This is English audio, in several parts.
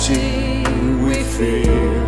energy we feel.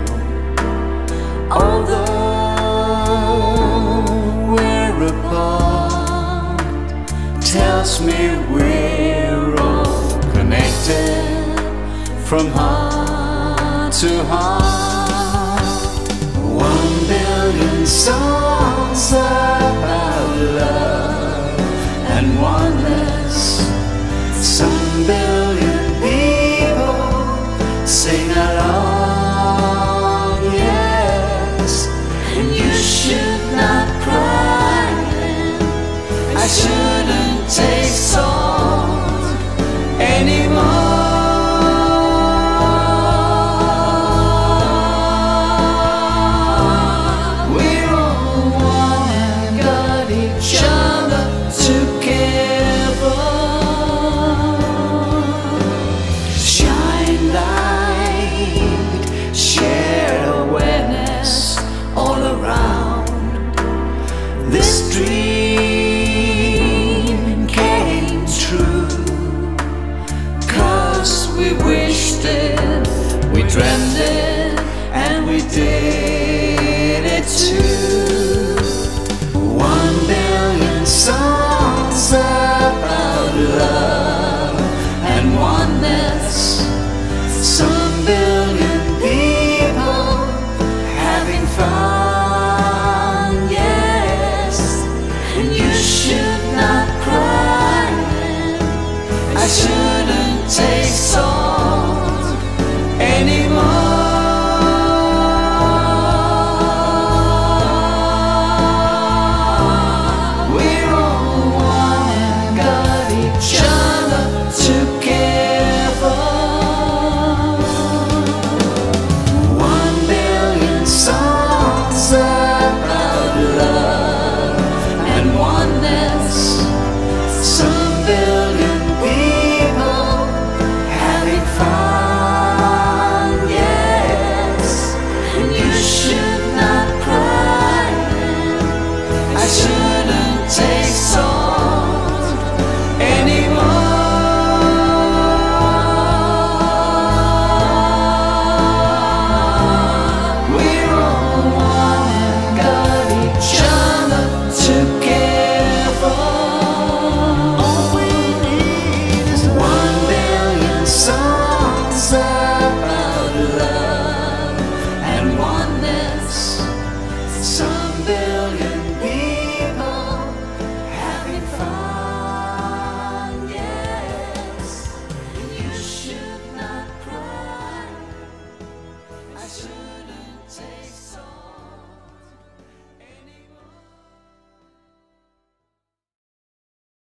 Although we're apart, tells me we're all connected from heart to heart. 1,000,000,000 songs about love and oneness. Some billion people sing along, yes. And you should not cry then. I shouldn't taste salt anymore. We're all one and got each other together. Shine light, share awareness all around. This dream came true, 'cause we wished it, we dreamt it, and we did it too. 1,000,000,000 songs about love and oneness. Some billion people having fun, yes. And you should not cry then. I shouldn't taste salt anymore. We're all one and got each other together. 1,000,000,000 songs about love and oneness. Some billion people having fun, yes. And you should not cry then. I should